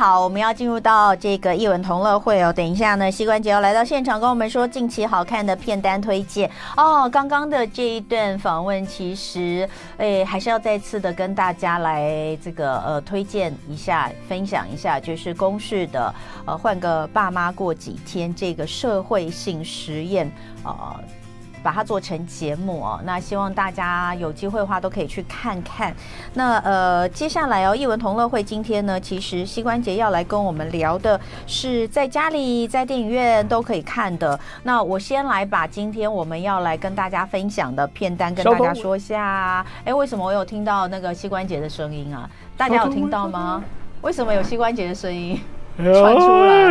好，我们要进入到这个艺文同乐会哦。等一下呢，膝关节要来到现场，跟我们说近期好看的片单推荐哦。刚刚的这一段访问，其实还是要再次的跟大家来这个推荐一下，分享一下，就是公视的换个爸妈过几天这个社会性实验把它做成节目哦，那希望大家有机会的话都可以去看看。那接下来艺文同乐会今天呢，其实膝关节要来跟我们聊的是在家里、在电影院都可以看的。那我先来把今天我们要来跟大家分享的片单跟大家说一下。为什么我有听到那个膝关节的声音啊？大家有听到吗？为什么有膝关节的声音传出来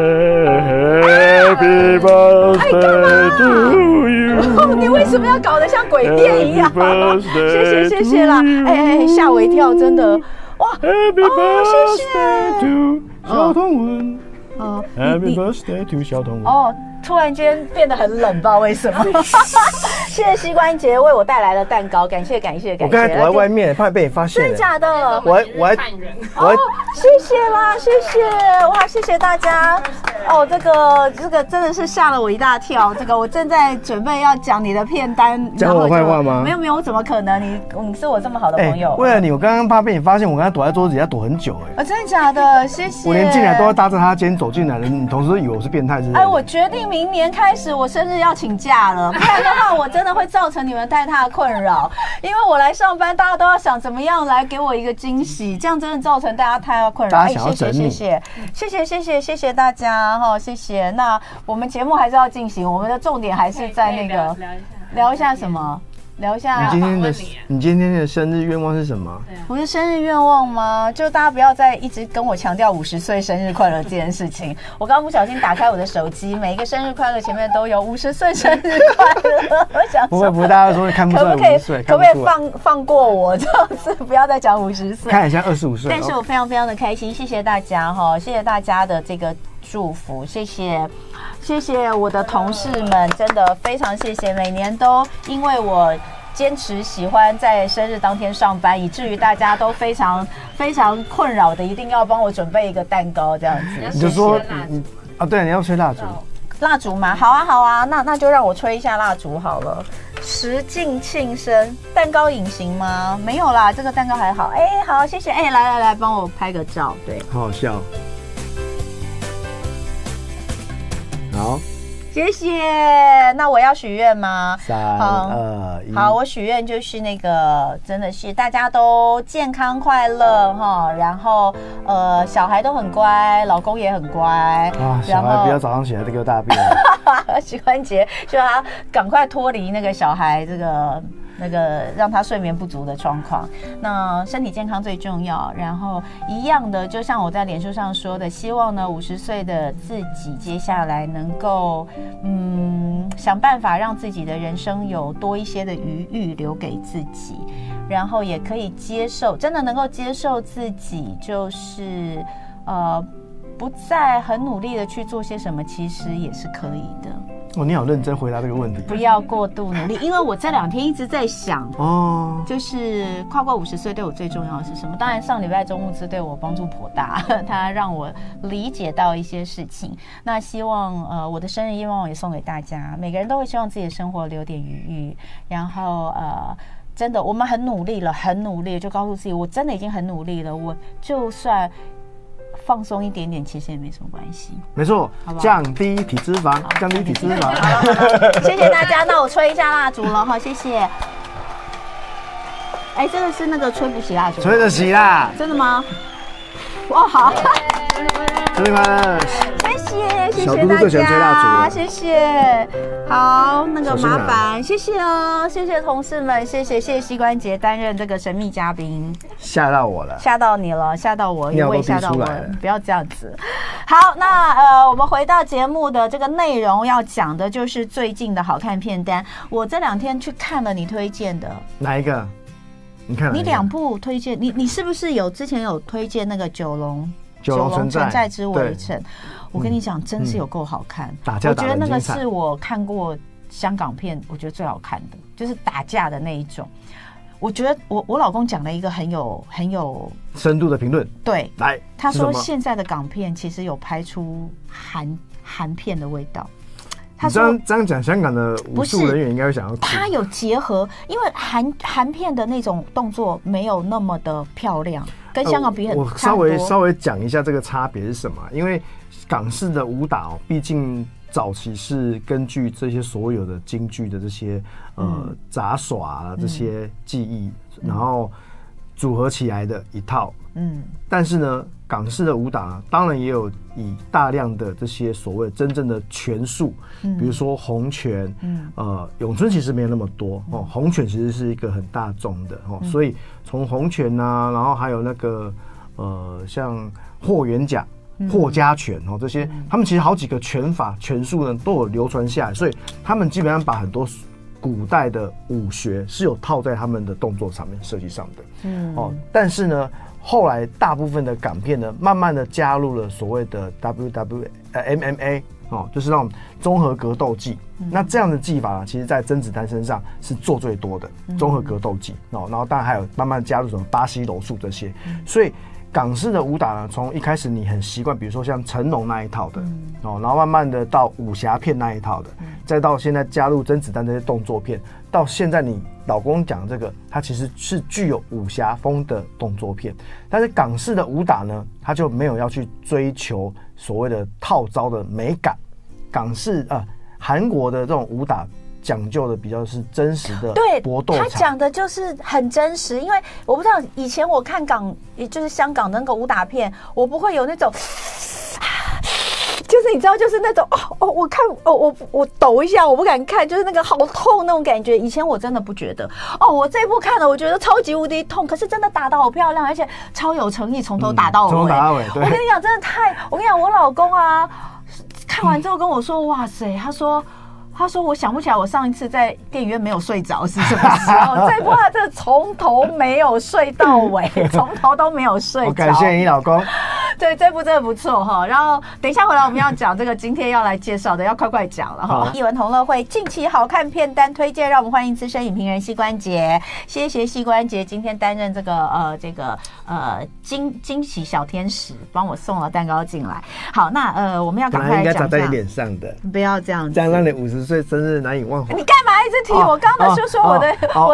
？Happy birthday to you！ 你为什么要搞得像鬼店一样？谢谢啦！吓我一跳，真的哇！Happy birthday to 小童文，Happy birthday to 小童文。突然间变得很冷，不知道为什么。谢谢膝关节为我带来了蛋糕，感谢。我刚才躲在外面，怕被你发现。 真的假的？ 我还谢谢啦，谢谢哇，谢谢大家。这个真的是吓了我一大跳。这个我正在准备要讲你的片单， 讲我坏话吗？ 没有，我怎么可能？你是我这么好的朋友。 为了你，我刚刚怕被你发现，我刚才躲在桌子底下躲很久。 真的假的？谢谢。 我连进来都要搭着他肩走进来了，你同事以为我是变态是不是？ 我决定明年开始我生日要请假了，不然的话我真的会造成你们太大的困扰。因为我来上班，大家都要想怎么样来给我一个惊喜，这样真的造成大家太大困扰。谢谢大家哈，谢谢。那我们节目还是要进行，我们的重点还是在那个聊一下什么？聊一下你今天的生日愿望是什么？ 我的生日愿望吗？就大家不要再一直跟我强调50岁生日快乐这件事情。我刚刚不小心打开我的手机，每一个生日快乐前面都有50岁生日快乐。我想说不会，大家说看不出来50岁， 可不可以放过我这样子，不要再讲50岁， 看一下25岁。 但是我非常非常的开心，谢谢大家哈，谢谢大家的这个祝福，谢谢我的同事们，真的非常谢谢，每年都因为我坚持喜欢在生日当天上班，以至于大家都非常非常困扰的，一定要帮我准备一个蛋糕这样子。 你就说对，你要吹蜡烛。 蜡烛吗？好啊，那就让我吹一下蜡烛好了。时尽庆生，蛋糕隐形吗？没有啦，这个蛋糕还好。好，谢谢。来，帮我拍个照。对， 好好笑。好， 谢谢。那我要许愿吗 ？3、2、1。 好，我许愿就是那个，真的是大家都健康快乐哈，然后小孩都很乖，老公也很乖。 小孩不要早上起来就给我大便。 膝关节就他赶快脱离那个小孩那个让他睡眠不足的状况，那身体健康最重要。然后一样的，就像我在脸书上说的，希望呢50岁的自己接下来能够想办法让自己的人生有多一些的余裕留给自己，然后也可以接受，真的能够接受自己，就是不再很努力的去做些什么，其实也是可以的。 你好认真回答这个问题。不要过度努力，因为我这2天一直在想就是跨过50岁对我最重要的是什么？当然上礼拜周牧之对我帮助颇大，他让我理解到一些事情。那希望我的生日愿望也送给大家，每个人都会希望自己的生活留点余裕，然后真的我们很努力了，就告诉自己我真的已经很努力了，我就算放松一点点，其实也没什么关系。 没错，降低体脂肪，降低体脂肪。 好，谢谢大家。那我吹一下蜡烛了哈，谢谢。这个是那个吹不起蜡烛， 吹得起啦。 真的吗？哇，好。 生日快乐！ 谢谢大家，谢谢。好，那个麻烦，谢谢哦，谢谢同事们，谢谢膝关节担任这个神秘嘉宾， 吓到我了， 吓到你了，吓到我，也吓到我了，不要这样子。好，那我们回到节目的这个内容，要讲的就是最近的好看片单。我这2天去看了你推荐的哪一个？你看你2部推荐，你是不是之前有推荐那个九龙存在之围城？我跟你讲，真是有够好看。我觉得那个是我看过香港片，我觉得最好看的，就是打架的那一种。 我觉得我老公讲了一个很有深度的评论。 对， 来， 他说现在的港片其实有拍出韩片的味道。他说这样讲，香港的武术人员应该会想要。 他有结合，因为韩片的那种动作没有那么的漂亮，跟香港比很。 我稍微讲一下这个差别是什么，因为港式的武打毕竟早期是根据这些所有的京剧的这些杂耍啊这些技艺，然后组合起来的一套。但是呢，港式的武打当然也有以大量的这些所谓真正的拳术，比如说洪拳，咏春其实没有那么多哦，洪拳其实是一个很大众的哦，所以从洪拳啊，然后还有那个像霍元甲、霍家拳哦这些，他们其实好几个拳法拳术呢都有流传下来，所以他们基本上把很多古代的武学是有套在他们的动作上面设计上的，但是呢。后来大部分的港片呢，慢慢的加入了所谓的 MMA 就是那种综合格斗技。那这样的技法呢，其实在甄子丹身上是做最多的综合格斗技。然后当然还有慢慢加入什么巴西柔术这些。所以港式的武打呢，从一开始你很习惯，比如说像成龙那一套的，然后慢慢的到武侠片那一套的，再到现在加入甄子丹这些动作片，到现在你老公讲这个，它其实是具有武侠风的动作片。但是港式的武打呢，它就没有要去追求所谓的套招的美感。港式韩国的这种武打讲究的比较是真实的搏斗场，他讲的就是很真实。因为我不知道以前我看就是香港的那个武打片，我不会有那种。就是你知道，就是那种我看我抖一下，我不敢看，就是那个好痛那种感觉。以前我真的不觉得我这一部看了，我觉得超级无敌痛，可是真的打得好漂亮，而且超有诚意，从头打到尾。从头打到尾，对。我跟你讲，真的我跟你讲，我老公啊，看完之后跟我说，哇塞，他说我想不起来我上一次在电影院没有睡着是什么时候。这部他真的从头没有睡到尾，从头都没有睡着。我感谢你老公。对，这部真的不错哈。然后等一下回来我们要讲这个今天要来介绍的，要快讲了哈。艺文同乐会近期好看片单推荐，让我们欢迎资深影评人膝关节。谢谢膝关节今天担任这个惊喜小天使，帮我送了蛋糕进来。好，那我们要赶快来讲。应该砸在你脸上的，不要这样子，这样让你50岁生日难以忘怀。你干嘛一直提我？刚刚就说我的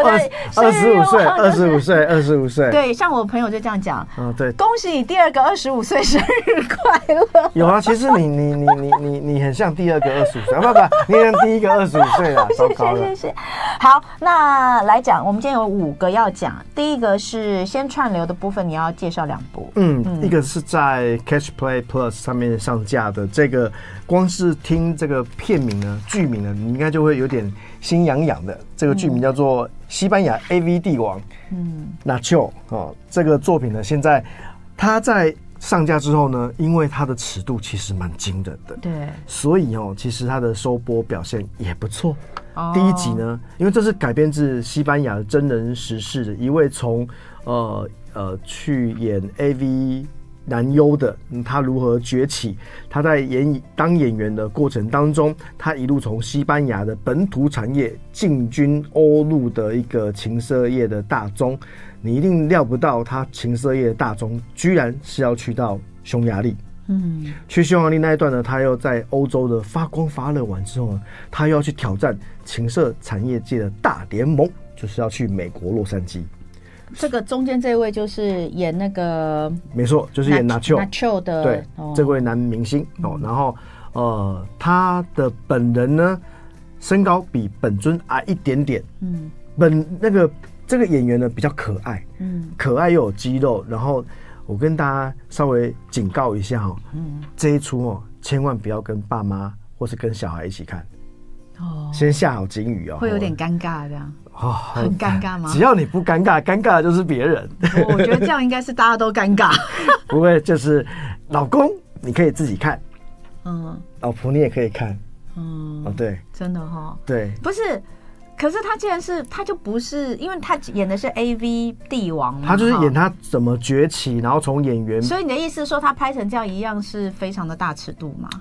25岁，对，像我朋友就这样讲，对，恭喜你第2个25岁生日快乐。有啊，其实你很像第2个25岁，不，你像第1个25岁啦。谢谢。好，那来讲，我们今天有5个要讲。第一个是先串流的部分，你要介绍2部。一个是在 Catch Play Plus 上面上架的，这个光是听这个片名呢、剧名呢，你应该就会有点心痒痒的。这个剧名叫做《西班牙 AV 帝王》Nacho 这个作品呢，现在它在上架之后呢，因为它的尺度其实蛮惊人的，对，所以其实它的收播表现也不错。第1集呢，因为这是改编自西班牙的真人实事的一位从去演 AV 男优的，他如何崛起，他在当演员的过程当中，他一路从西班牙的本土产业进军欧陆的一个情色业的大宗。你一定料不到他情色业的大宗居然是要去到匈牙利。去匈牙利那一段呢，他又在欧洲的发光发热完之后呢，他又要去挑战情色产业界的大联盟，就是要去美国洛杉矶。这个中间这位就是演那个，没错，就是演 Nacho 的，对，这位男明星然后他的本人呢，身高比本尊矮一点点，这个演员呢比较可爱，可爱又有肌肉，然后我跟大家稍微警告一下这一出千万不要跟爸妈或是跟小孩一起看，先下好警语会有点尴尬这样。很尴尬吗？只要你不尴尬，尴尬的就是别人。我觉得这样应该是大家都尴尬。不会，就是老公你可以自己看，老婆你也可以看，对，真的对，不是。可是他既然是，他就不是，因为他演的是 AV 帝王嘛，他就是演他怎么崛起，然后从演员。所以你的意思说他拍成这样一样是非常的大尺度吗？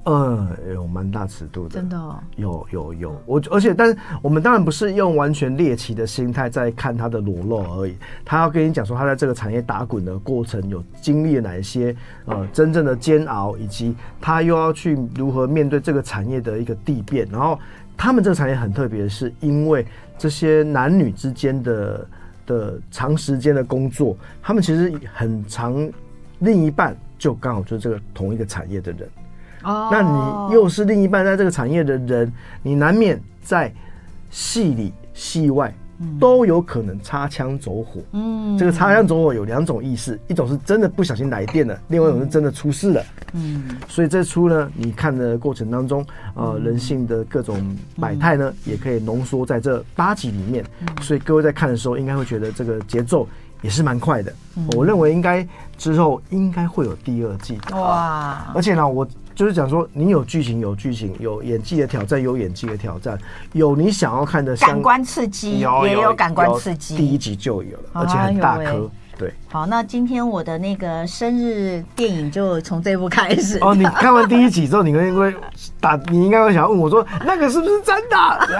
有蛮大尺度的， 真的有。但是我们当然不是用完全猎奇的心态在看他的裸露而已，他要跟你讲说他在这个产业打滚的过程有经历了哪一些真正的煎熬，以及他又要去如何面对这个产业的一个地变。然后他们这个产业很特别，是因为这些男女之间的长时间的工作，他们其实很长，另一半就刚好就是这个同一个产业的人。那你又是另一半在这个产业的人，你难免在戏里戏外都有可能擦枪走火。这个擦枪走火有2种意思，一种是真的不小心来电了，另外一种是真的出事了。所以这出呢，你看的过程当中，人性的各种百态呢，也可以浓缩在这8集里面。所以各位在看的时候，应该会觉得这个节奏也是蛮快的。我认为应该之后应该会有第2季的。哇！而且呢，我就是讲说，你有剧情，有演技的挑战，有演技的挑战，有你想要看的感官刺激，也有感官刺激。 第1集就有了，而且很大颗。对， 好，那今天我的那个生日电影就从这部开始。 你看完第1集之后，你应该会想要问我说，那个是不是真的？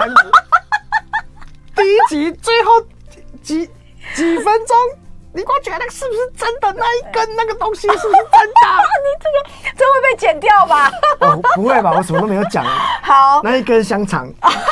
第1集最后几分钟。你给我觉得是不是真的？那一根那个东西是不是真的？ 你这会被剪掉吧？ 不会吧？我什么都没有讲。 好， 那一根香肠。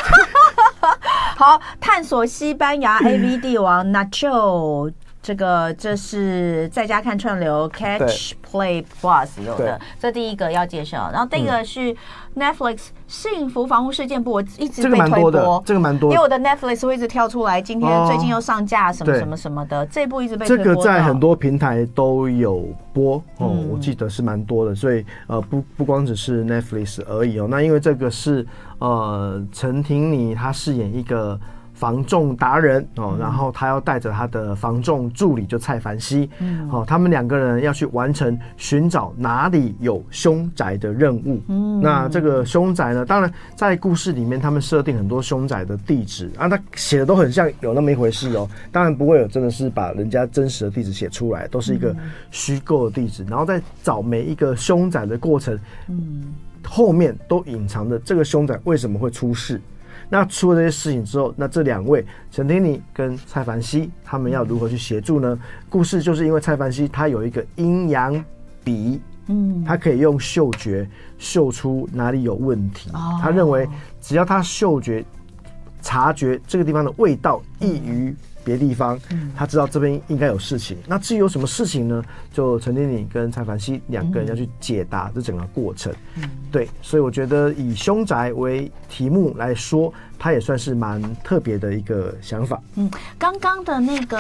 好，探索西班牙 AV 帝王 Nacho。这是在家看串流 Catch Play Plus 有的，这第一个要介绍。然后第一个是 Netflix 幸福房屋事件簿，我一直被推播， 这个蛮多的， 因为我的 Netflix 会一直跳出来，最近又上架什么什么什么的，这部一直被推播。 这个在很多平台都有播我记得是蛮多的，所以不光只是 Netflix 而已那因为这个是陈婷妮她饰演一个房仲达人然后他要带着他的房仲助理就蔡凡熙他们2个人要去完成寻找哪里有凶宅的任务。那这个凶宅呢，当然在故事里面他们设定很多凶宅的地址他写的都很像有那么一回事当然不会有真的是把人家真实的地址写出来，都是一个虚构的地址。然后在找每一个凶宅的过程后面都隐藏着这个凶宅为什么会出事。那出了这些事情之后，那这2位陈婷妮跟蔡凡熙他们要如何去协助呢？故事就是因为蔡凡熙他有一个阴阳笔，他可以用嗅觉嗅出哪里有问题。他认为只要他嗅觉察觉这个地方的味道异于别地方，他知道这边应该有事情。那至于有什么事情呢？就陈婷妮跟蔡凡熙2个人要去解答这整个过程。对，所以我觉得以凶宅为题目来说，它也算是蛮特别的一个想法。 刚刚的那个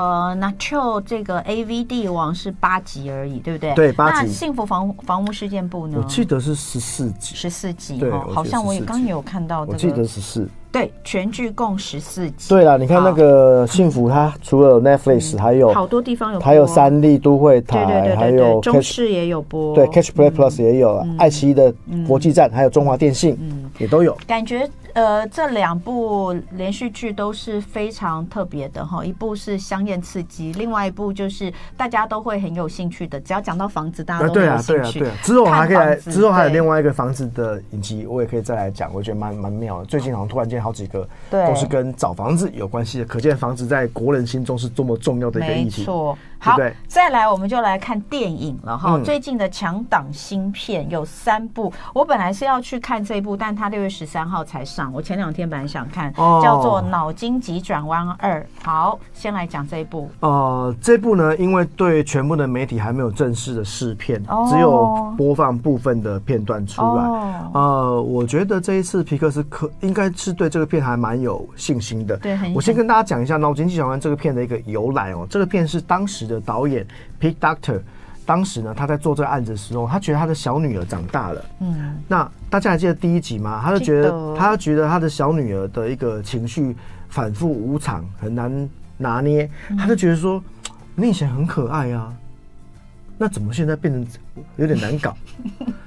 Nacho 这个 AV 帝王是8集而已，对不对？ 对，8集。 那幸福房屋事件簿呢？ 我记得是14集。 14集， 对， 好像我也刚有看到我记得14。 对，全剧共14集。 对啦，你看那个幸福，它除了 Netflix，还有好多地方有播， 还有3立都会台， 对， 还有中视也有播， 对 Catch Play Plus 也有，爱奇艺的国际站，还有中华电信也都有。 感觉这2部连续剧都是非常特别的一部是香艳刺激，另外一部就是大家都会很有兴趣的，只要讲到房子，大家都有兴趣。 对啊。之后还有另外一个房子的影集，我也可以再来讲，我觉得蛮妙的。最近好像突然间好几个都是跟找房子有关系的，可见房子在国人心中是多么重要的一个议题。 没错。好，再来我们就来看电影了最近的强档新片有3部，我本来是要去看这一部，但它6月13号才上。我前2天本来想看，叫做《脑筋急转弯2》。好，先来讲这一部。 这部呢，因为对全部的媒体还没有正式的试片，只有播放部分的片段出来。我觉得这一次皮克斯应该是对这个片还蛮有信心的。 对， 我先跟大家讲一下《脑筋急转弯》这个片的一个由来这个片是当时的导演 Pete Docter， 当时呢他在做这个案子的时候，他觉得他的小女儿长大了。那大家还记得第1集吗？他就觉得他的小女儿的一个情绪反复无常，很难拿捏。他就觉得说，你以前很可爱啊，那怎么现在变成有点难搞？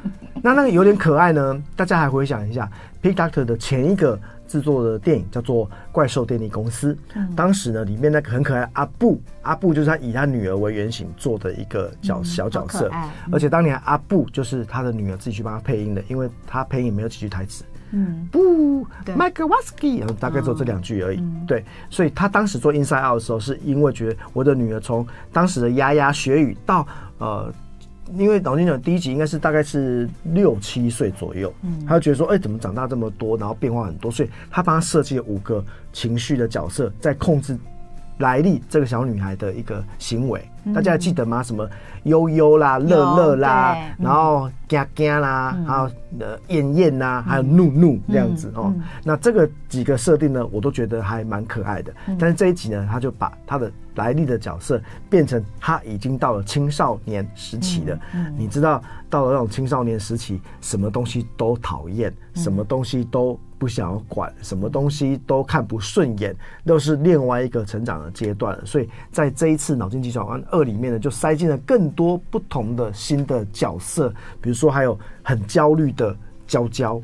那个有点可爱呢，大家还回想一下 Pig Doctor 的前一个制作的电影叫做《怪兽电力公司》，当时呢里面那个很可爱的阿布就是他以他女儿为原型做的一个小角色，而且当年阿布就是他的女儿自己去帮他配音的，因为他配音没有几句台词。不 Mike Wazowski 然后大概只有这2句而已。对，所以他当时做 Inside Out 的时候，是因为觉得我的女儿从当时的牙牙学语到因为脑筋急转弯第1集应该是大概是6、7岁左右，他就觉得说，怎么长大这么多，然后变化很多，所以他帮他设计了5个情绪的角色，在控制莱莉这个小女孩的一个行为。大家还记得吗？什么悠悠啦、乐乐啦，然后嘎嘎啦，还有燕燕啦，还有怒怒这样子哦。那这个几个设定呢，我都觉得还蛮可爱的。但是这一集呢，他就把他的莱莉的角色变成他已经到了青少年时期了。你知道，到了那种青少年时期，什么东西都讨厌，什么东西都不想要管，什么东西都看不顺眼，都是另外一个成长的阶段了。所以在这一次脑筋急转弯2里面呢，就塞进了更多不同的新的角色，比如说还有很焦虑的娇娇，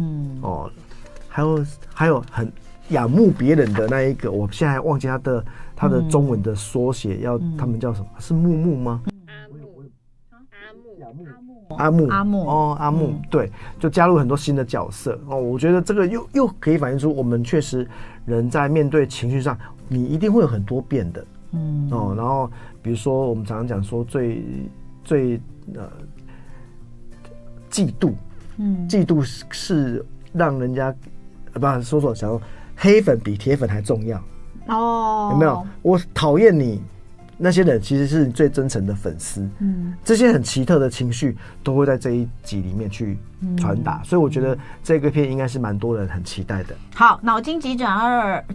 还有很仰慕别人的那一个，我现在还忘记他的中文的缩写，他们叫什么？是木木吗？阿木，对，就加入很多新的角色哦。我觉得这个又可以反映出我们确实人在面对情绪上，你一定会有很多变的，然后比如说我们常常讲说最嫉妒，嫉妒是让人家想说黑粉比铁粉还重要哦，有没有？我讨厌你。那些人其实是你最真诚的粉丝，这些很奇特的情绪都会在这一集里面去传达，所以我觉得这个片应该是蛮多人很期待的。 好，脑筋急转弯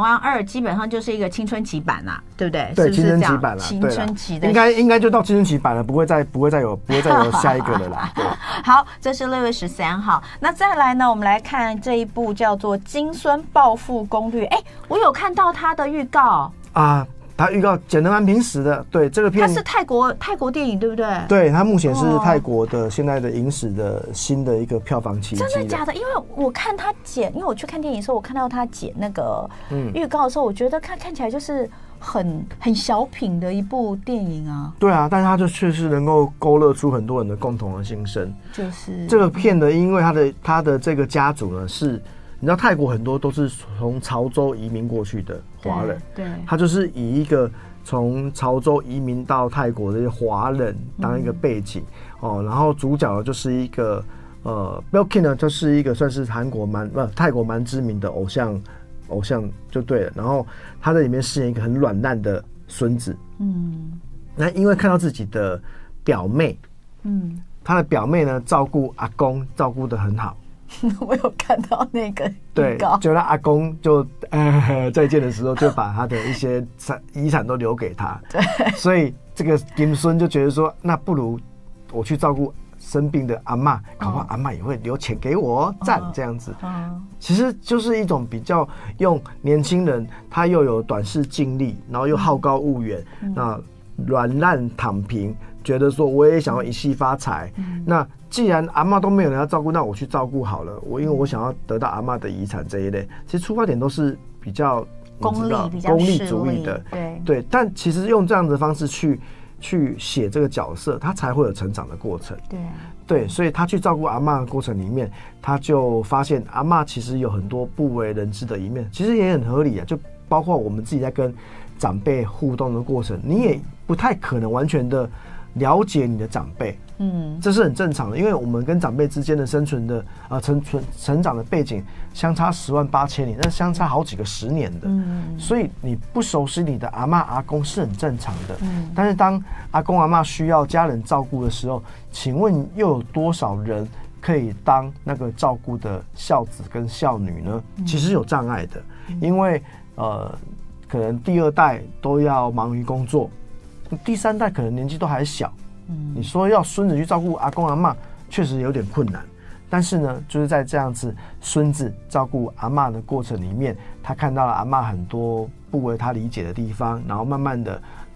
2基本上就是一个青春期版啦，对不对？ 对，青春期版啦， 青春期的应该就到青春期版了，不会再有下一个了啦。对， 好，这是6月13号。那再来呢，我们来看这一部叫做《金孙报复攻略》。我有看到它的预告啊。他预告剪得蛮平实的，对这个片， 它是泰国电影，对不对？ 对，它目前是泰国的现在的影史的新的一个票房奇迹。 真的假的？因为我看他剪，因为我去看电影的时候，我看到他剪那个预告的时候，我觉得看起来就是很小品的一部电影啊。 对啊，但是他就确实能够勾勒出很多人的共同的心声。 就是这个片呢，因为他的这个家族呢是。你知道泰国很多都是从潮州移民过去的华人， 对， 他就是以一个从潮州移民到泰国的一些华人当一个背景然后主角呢就是一个Billkin 呢就是一个算是泰国蛮知名的偶像就对了，然后他在里面饰演一个很软烂的孙子，那因为看到自己的表妹，他的表妹呢照顾阿公照顾得很好。 我有看到那个对，就让阿公就再见的时候，就把他的一些遗产都留给他。 对， 所以这个金孙就觉得说，那不如我去照顾生病的阿嬷，搞不好阿嬷也会留钱给我，赞这样子。其实就是一种比较用年轻人，他又有短视近利，然后又好高骛远，那软烂躺平，觉得说我也想要一夕发财。那既然阿嬷都没有人要照顾，那我去照顾好了。因为我想要得到阿嬷的遗产这一类，其实出发点都是比较功利主义的， 对。但其实用这样的方式去写这个角色，他才会有成长的过程。对，所以他去照顾阿嬷的过程里面，他就发现阿嬷其实有很多不为人知的一面，其实也很合理啊。就包括我们自己在跟长辈互动的过程，你也不太可能完全的了解你的长辈，这是很正常的，因为我们跟长辈之间的生存的成长的背景相差10万8千里，那相差好几个10年的，所以你不熟悉你的阿嬷阿公是很正常的。但是当阿公阿嬷需要家人照顾的时候，请问又有多少人可以当那个照顾的孝子跟孝女呢？其实有障碍的，因为可能第2代都要忙于工作，第3代可能年纪都还小，你说要孙子去照顾阿公阿嬷，确实有点困难。但是呢，就是在这样子孙子照顾阿嬷的过程里面，他看到了阿嬷很多不为他理解的地方，然后慢慢的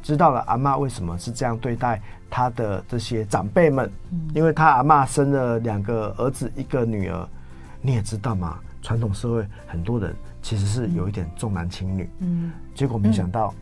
知道了阿嬷为什么是这样对待她的这些长辈们，因为她阿嬷生了2个儿子1个女儿，你也知道嘛，传统社会很多人其实是有一点重男轻女，结果没想到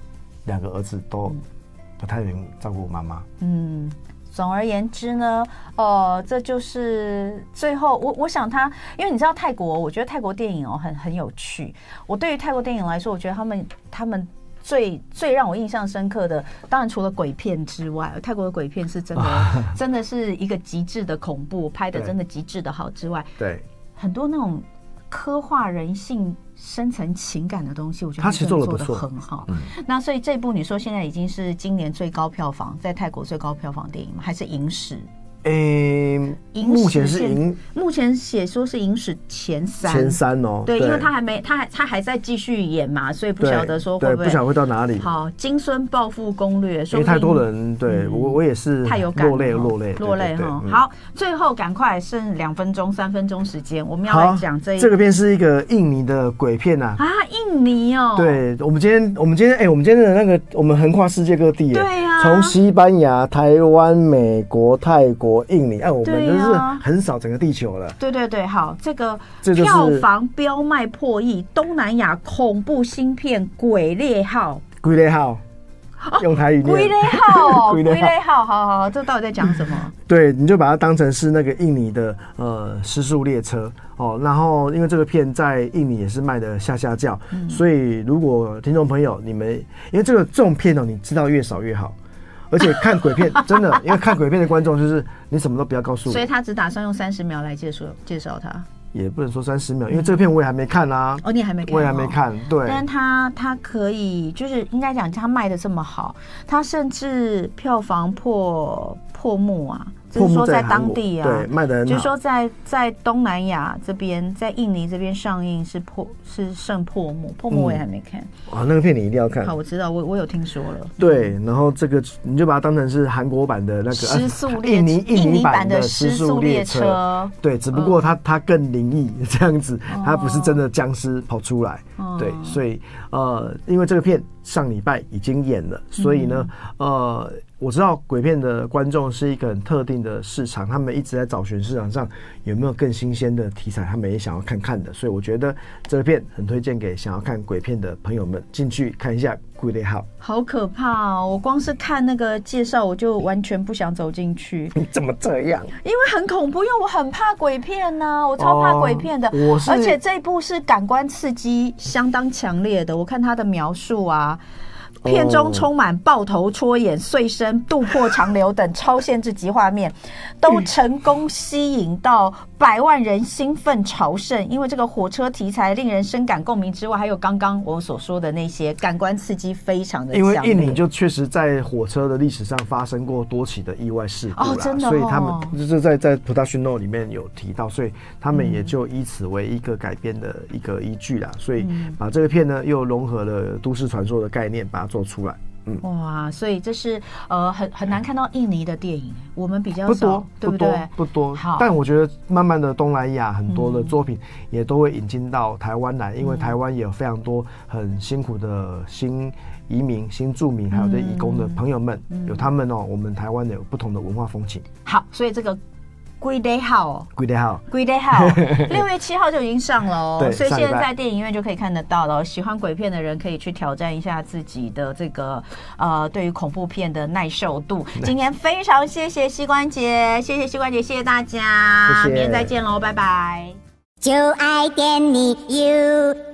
，2个儿子都不太能照顾妈妈， 总而言之呢，这就是最后我想他，因为你知道泰国，我觉得泰国电影很有趣。我对于泰国电影来说，我觉得他们最让我印象深刻的，当然除了鬼片之外，泰国的鬼片是真的真的是一个极致的恐怖，拍的真的极致的好之外， 对， 很多那种刻画人性深层情感的东西，我觉得他其实做得很好。那所以这部你说现在已经是今年最高票房，在泰国最高票房电影吗？还是影史？ 目前是目前写说是影史前 3哦。 对，因为他还在继续演嘛，所以不晓得说会不会， 不晓得会到哪里。 好，金孙报复攻略， 因为太多人，对我也是太有感，落泪哈。好，最后赶快剩2分钟、3分钟时间，我们要来讲这个片是一个印尼的鬼片啊。 印尼哦。 对，我们今天的那个，我们横跨世界各地， 对啊， 从西班牙、台湾、美国、泰国、印尼，我们真是横扫整个地球了。 对，好，这个票房飙卖破亿，东南亚恐怖新片《鬼猎号》。 鬼猎号，用台语念。 鬼猎号，鬼猎号，好，这到底在讲什么？ 对，你就把它当成是那个印尼的失速列车哦。然后，因为这个片在印尼也是卖的下叫，所以如果听众朋友你们，因为这种片你知道越少越好。而且看鬼片真的，因为看鬼片的观众就是你什么都不要告诉我， 所以他只打算用30秒来介绍他， 也不能说30秒，因为这个片我也还没看啊。 你还没看？ 我也还没看，对。 但他可以，就是应该讲他卖的这么好，他甚至票房破幕啊。就是说在当地啊， 对，卖得很好。 就是说在东南亚这边，在印尼这边上映是胜破幕我也还没看。 那个片你一定要看。 好，我知道，我有听说了。 对，然后这个你就把它当成是韩国版的那个失速列印尼版的失速列车。 对，只不过它更灵异这样子，它不是真的僵尸跑出来。对，所以因为这个片上礼拜已经演了，所以呢我知道鬼片的观众是一个很特定的市场，他们一直在找寻市场上有没有更新鲜的题材，他们也想要看的，所以我觉得这个片很推荐给想要看鬼片的朋友们进去看一下《鬼猎号》。 好可怕哦！我光是看那个介绍，我就完全不想走进去。 你怎么这样？ 因为很恐怖，因为我很怕鬼片啊，我超怕鬼片的。而且这一部是感官刺激相当强烈的，我看他的描述啊。片中充满爆头、戳眼、碎身、渡破长流等超限制级画面，都成功吸引到100万人兴奋朝圣。因为这个火车题材令人深感共鸣之外，还有刚刚我所说的那些感官刺激非常的强烈。 因为印尼就确实在火车的历史上发生过多起的意外事故啦， 真的所以他们就是在 Production Note 里面有提到，所以他们也就以此为一个改编的一个依据啦。所以把这个片呢又融合了都市传说的概念，把它做出来。 哇，所以这是很难看到印尼的电影，我们比较少，对不对？ 不多。但我觉得慢慢的东南亚很多的作品也都会引进到台湾来，因为台湾也有非常多很辛苦的新移民、新住民，还有这移工的朋友们，有他们我们台湾有不同的文化风情。 好，所以这个鬼猎号 ，6 月7号就已经上了哦，所以现在在电影院就可以看得到了。喜欢鬼片的人可以去挑战一下自己的这个对于恐怖片的耐受度。今天非常谢谢膝关节，谢谢大家，明天再见喽，拜拜。就爱点你 UFO。